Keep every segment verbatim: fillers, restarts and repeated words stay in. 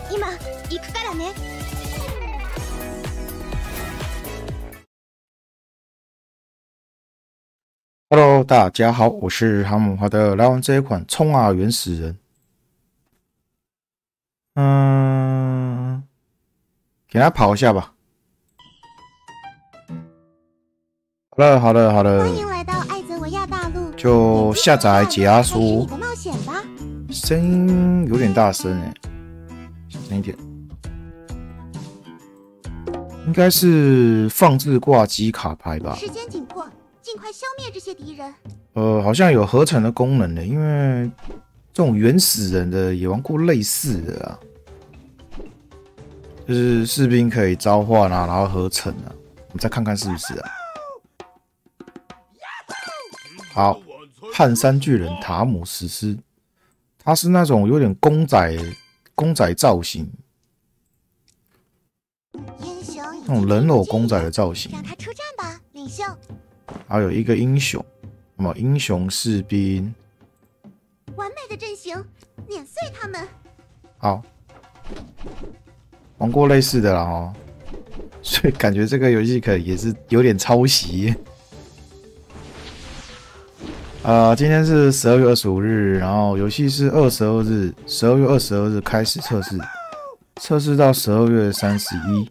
今行くからね。 Hello， 大家好，我是哈姆。好的，来玩这一款《冲啊原始人》。嗯，给他跑一下吧。好了，好了，好了。 欢迎来到艾泽维亚大陆。 就下载解压缩。 你的冒险吧。 声音有点大声哎，小声一点。应该是放置挂机卡牌吧。 时间紧迫，尽快消灭这些敌人。 呃，好像有合成的功能的，因为这种原始人的也玩过类似的啊，就是士兵可以召唤啊，然后合成啊，我们再看看是不是啊？好，汉山巨人塔姆史诗，他是那种有点公仔公仔造型，那种人偶公仔的造型。 让他出战吧，领袖。 还有一个英雄。什么英雄士兵？ 完美的阵型，碾碎他们。 好，玩过类似的啦哦，所以感觉这个游戏可能也是有点抄袭。呃，今天是十二月二十五日，然后游戏是二十二日，十二月二十二日开始测试，测试到十二月三十一。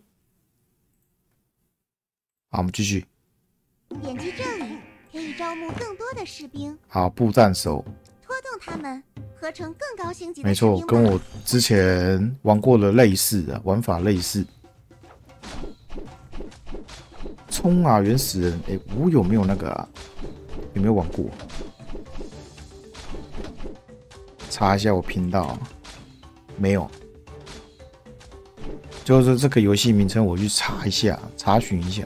好，我们继续。 点击这里。可以招募更多的士兵。 好，步战手， 拖动他们，合成更高星级的没错，跟我之前玩过的类似的玩法类似。冲啊，原始人！哎、欸，我有没有那个啊？有没有玩过？查一下我频道，没有。就是这个游戏名称，我去查一下，查询一下。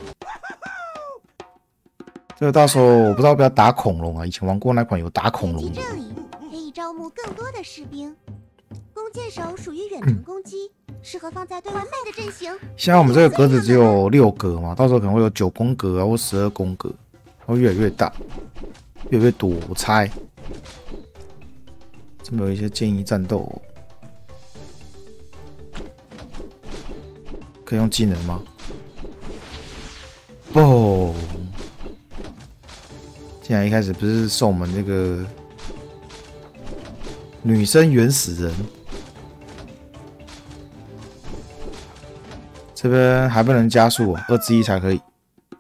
这个到时候我不知道要不要打恐龙啊？以前玩过那款有打恐龙的。 这里可以招募更多的士兵。弓箭手属于远程攻击，适合放在对完美的阵型。 现在我们这个格子只有六格嘛，到时候可能会有九宫格啊，或十二宫格，会越来越大，越来越多。我猜。这边有一些建议战斗、哦，可以用技能吗？哦。竟然一开始不是送我们那个女生原始人，这边还不能加速哦，二之一才可以，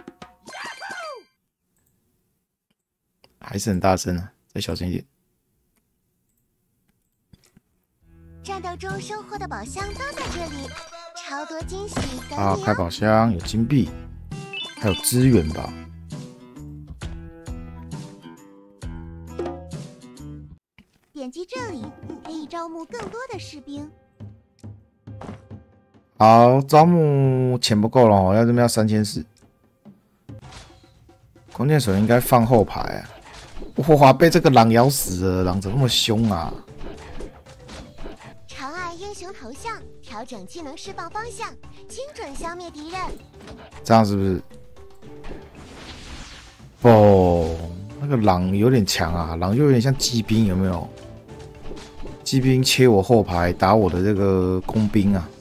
还是很大声啊，再小声一点。 战斗中收获的宝箱都在这里，超多惊喜等你哦。 好，开宝箱有金币，还有资源吧。 点击这里，可以招募更多的士兵。 好，招募钱不够了哦，要这边要三千四。弓箭手应该放后排啊！哇，被这个狼咬死了，狼怎么那么凶啊？ 长按英雄头像，调整技能释放方向，精准消灭敌人。 这样是不是？哦，那个狼有点强啊，狼就有点像骑兵，有没有？骑兵切我后排，打我的这个工兵啊！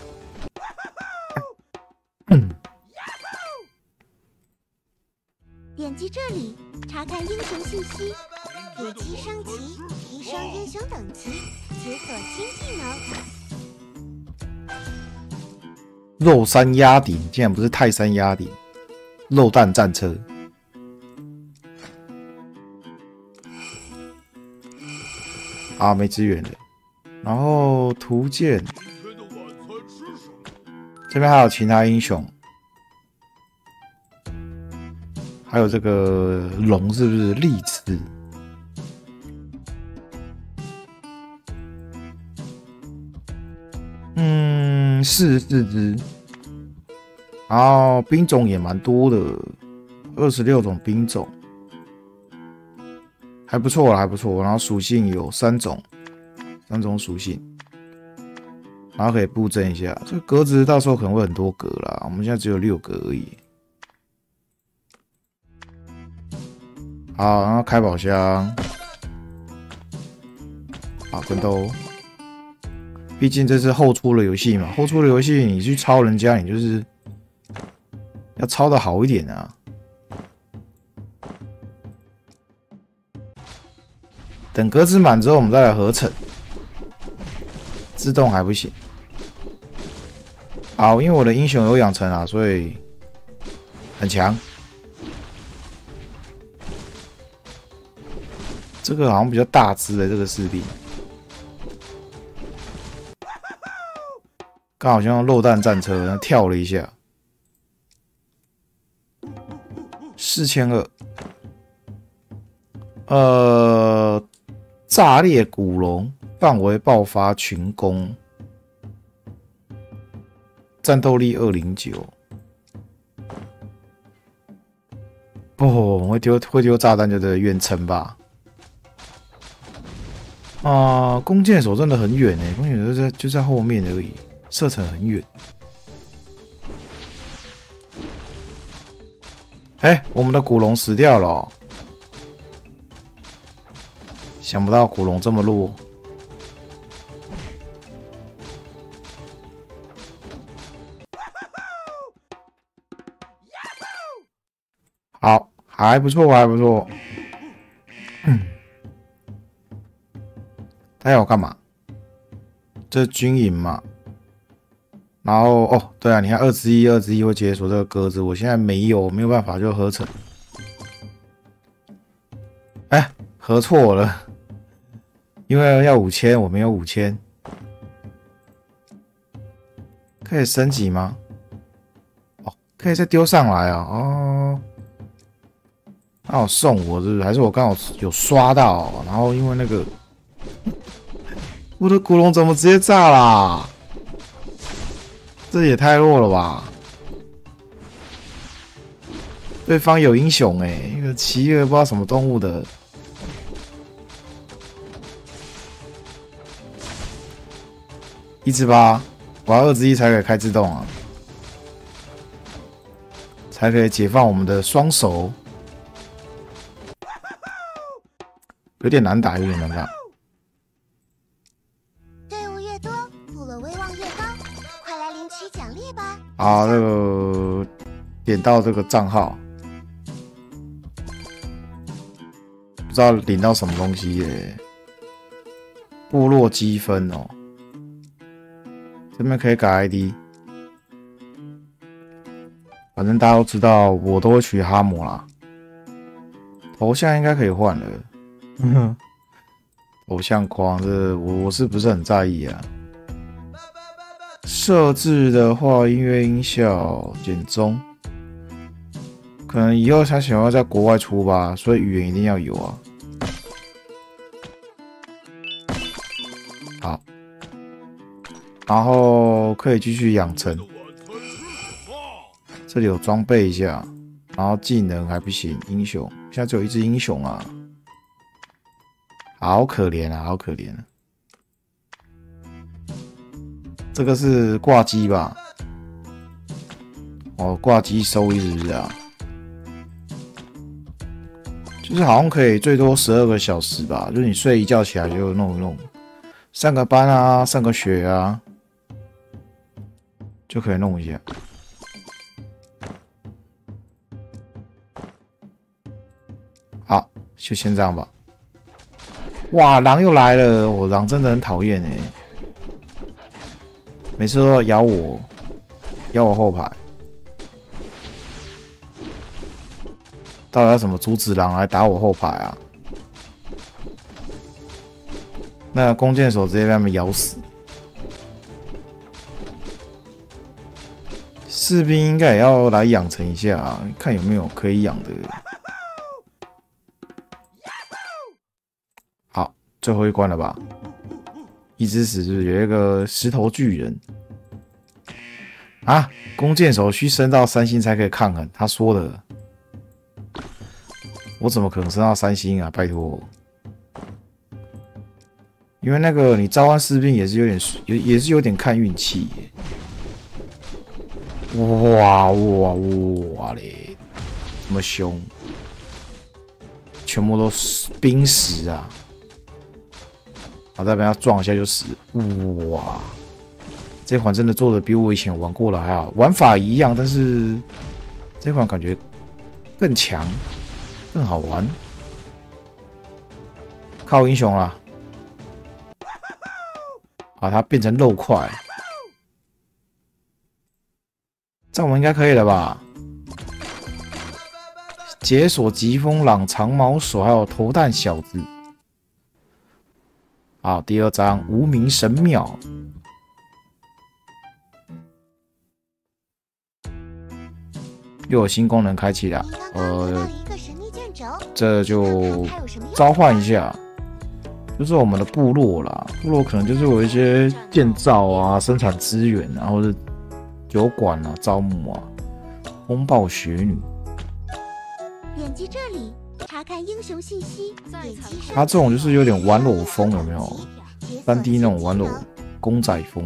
点击这里查看英雄信息，点击升级，提升英雄等级，解锁新技能。 肉山压顶竟然不是泰山压顶，肉弹战车。啊，没资源的。然后图鉴，这边还有其他英雄，还有这个龙是不是利刺？嗯，是四只。然后兵种也蛮多的，二十六种兵种。还不错啦，还不错。然后属性有三种，三种属性，然后可以布阵一下。这个格子到时候可能会很多格啦，我们现在只有六格而已。好，然后开宝箱，好，奋斗。 毕竟这是后出的游戏嘛，后出的游戏你去抄人家，你就是要抄的好一点啊。等格子满之后，我们再来合成。自动还不行。好，因为我的英雄有养成啊，所以很强。这个好像比较大只的这个士兵，刚好像用肉弹战车，然后跳了一下。四千二，呃，炸裂古龙，范围爆发群攻，战斗力二零九。不，会丢会丢炸弹就得远程吧。啊、呃，弓箭手真的很远诶，弓箭手就在就在后面而已，射程很远。哎、欸，我们的古龙死掉了、哦，想不到古龙这么弱。好，还不错，还不错。嗯。他要我干嘛？这是军营嘛。然后哦，对啊，你看二之一，二之一会解锁这个鸽子，我现在没有，没有办法就合成。哎，合错了，因为要五千，我没有五千，可以升级吗？哦，可以再丢上来啊！哦，那有送我是不是？还是我刚好有刷到？然后因为那个。我的古龙怎么直接炸啦？这也太弱了吧！对方有英雄哎、欸，一个骑一个不知道什么动物的，一只吧，我要二之一才可以开自动啊，才可以解放我们的双手，有点难打，有点难打。好，那个点到这个账号，不知道领到什么东西耶、欸。部落积分哦，这边可以改 I D。反正大家都知道，我都会取哈姆啦。头像应该可以换了。嗯，头像框这我我是不是很在意啊？设置的话，音乐音效简中，可能以后他想要在国外出吧，所以语言一定要有啊。好，然后可以继续养成，这里有装备一下，然后技能还不行，英雄现在只有一只英雄啊，好可怜啊，好可怜啊。这个是挂机吧？哦，挂机收益是不是啊？就是好像可以最多十二个小时吧，就是你睡一觉起来就弄一弄，上个班啊，上个学啊，就可以弄一下。好，就先这样吧。哇，狼又来了！我、哦、狼真的很讨厌哎。每次都要咬我，咬我后排，到底要什么阻止狼来打我后排啊？那个弓箭手直接被他们咬死。士兵应该也要来养成一下啊，看有没有可以养的。好，最后一关了吧？一只死是不是有一个石头巨人啊？弓箭手需升到三星才可以抗衡，他说的。我怎么可能升到三星啊？拜托，因为那个你召唤士兵也是有点也也是有点看运气耶。哇哇哇嘞，这么凶，全部都是冰石啊！ 好，再被他撞一下就死。哇，这款真的做的比我以前玩过的还好，玩法一样，但是这款感觉更强，更好玩。靠英雄啦！把它变成肉块，这样我们应该可以了吧？解锁疾风狼、长毛手，还有头弹小子。好，第二章无名神庙。又有新功能开启了，呃，这就召唤一下。就是我们的部落啦，部落可能就是有一些建造啊、生产资源啊，或者酒馆啊、招募啊。风暴雪女， 点击这里查看英雄信息。 它这种就是有点玩偶风，有没有？三 D 那种玩偶公仔风。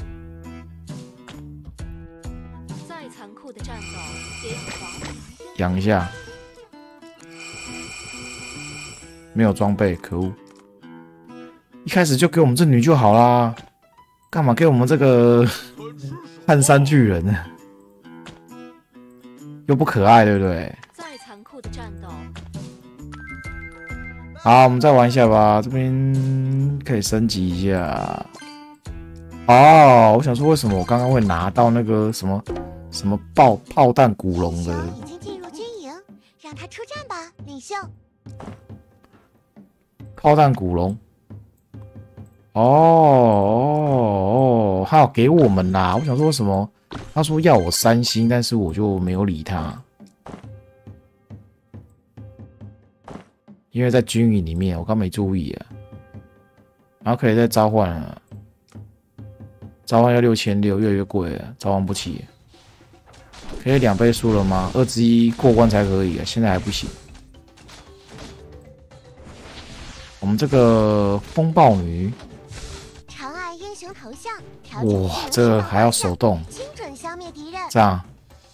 再残酷的战斗，也有王。 养一下，没有装备，可恶！一开始就给我们这女就好啦，干嘛给我们这个汉山巨人呢？又不可爱，对不对？ 再残酷的战斗。 好，我们再玩一下吧，这边可以升级一下。哦，我想说，为什么我刚刚会拿到那个什么什么爆炮弹古龙的？ 已经进入军营，让他出战吧，领袖。 炮弹古龙。哦哦哦，他有给我们啦！我想说什么？他说要我三星，但是我就没有理他，因为在军营里面，我刚没注意啊。然后可以再召唤了，召唤要六千六，越来越贵了，召唤不起。可以两倍数了吗？二之一过关才可以啊，现在还不行。我们这个风暴女。 长按英雄头像， 哇，这个还要手动， 精准消灭敌人。 这样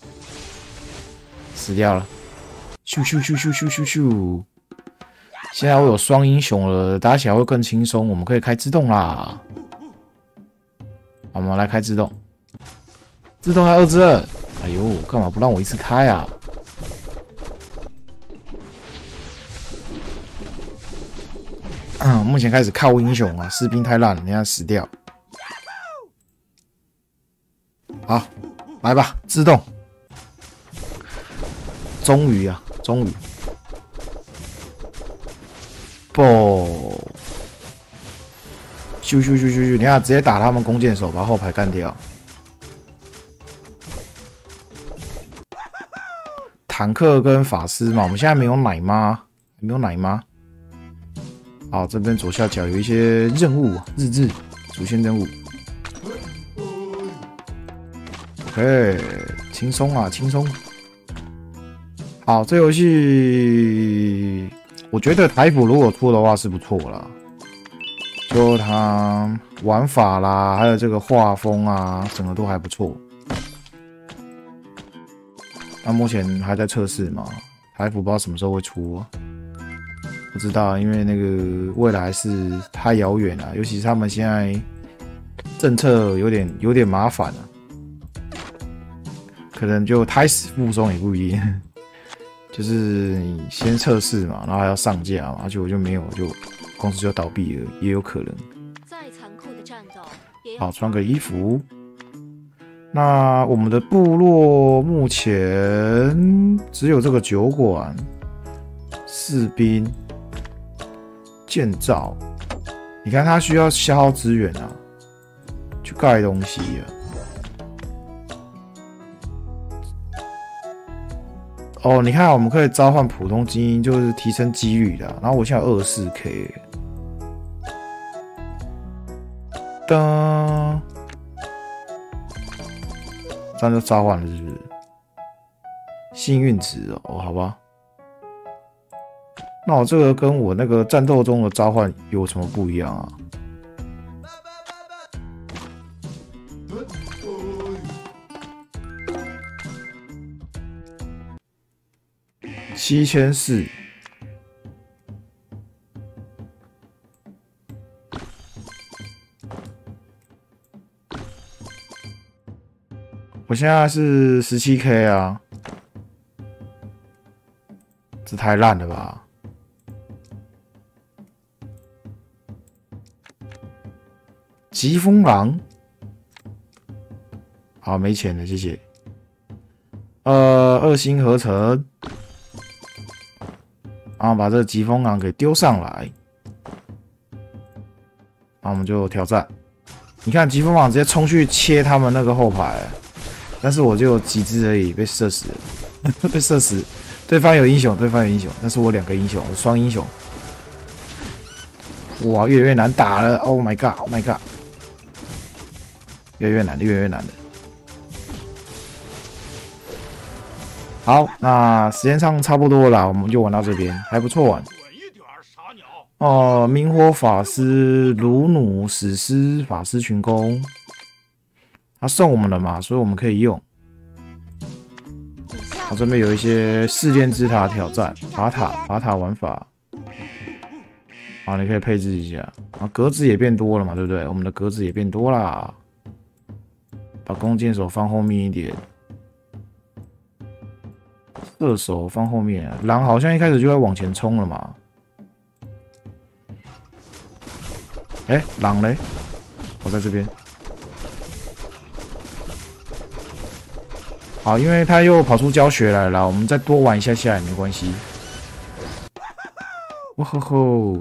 死掉了，咻咻咻咻咻咻咻！现在我有双英雄了，打起来会更轻松。我们可以开自动啦，好，我们来开自动，自动还二之二。哎呦，干嘛不让我一次开啊？嗯，目前开始靠英雄啊，士兵太烂了，人家死掉。好，来吧，自动。终于啊，终于。不，咻咻咻咻咻！你看，直接打他们弓箭手，把后排干掉。坦克跟法师嘛，我们现在没有奶妈，没有奶妈。好，这边左下角有一些任务，日志主线任务。OK， 轻松啊，轻松。好，这游戏我觉得台服如果出的话是不错啦，就它玩法啦，还有这个画风啊，整个都还不错。那目前还在测试嘛，台服不知道什么时候会出啊。不知道，因为那个未来是太遥远了，尤其是他们现在政策有点有点麻烦了，可能就胎死腹中也不一定。就是你先测试嘛，然后还要上架嘛，结果就没有，就公司就倒闭了，也有可能。 再残酷的战斗， 好，穿个衣服。那我们的部落目前只有这个酒馆、士兵。建造，你看它需要消耗资源啊，去盖东西啊。哦，你看我们可以召唤普通精英，就是提升几率的。然后我现在有二十四 K， 噔，这样就召唤了，是不是？幸运值哦，好吧。那我这个跟我那个战斗中的召唤有什么不一样啊？七千四， 我现在是 十七 K 啊，这太烂了吧！疾风狼，好，没钱了，谢谢。呃，二星合成，然后把这个疾风狼给丢上来，那我们就挑战。你看疾风狼直接冲去切他们那个后排，但是我就有几只而已，被射死了，被射死。对方有英雄，对方有英雄，但是我两个英雄，我双英雄。哇，越来越难打了 ！Oh my god！Oh my god！ 越来越难的，越来越难的。好，那时间上差不多了，我们就玩到这边，还不错玩。哦、呃，明火法师、卢努史诗法师群攻，他送我们了嘛，所以我们可以用。我这边有一些试炼之塔挑战，法塔法塔玩法。好，你可以配置一下，啊，格子也变多了嘛，对不对？我们的格子也变多啦。把弓箭手放后面一点，射手放后面。狼好像一开始就在往前冲了嘛。哎、欸，狼嘞？我在这边。好，因为他又跑出教学来了，我们再多玩一下下也没关系。哇吼吼！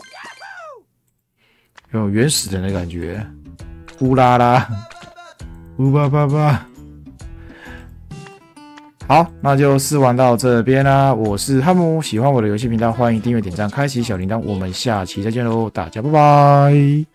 有原始人的感觉，呼啦啦，呼吧吧吧。好，那就试玩到这边啦。我是汉姆，喜欢我的游戏频道，欢迎订阅、点赞、开启小铃铛。我们下期再见喽，大家拜拜。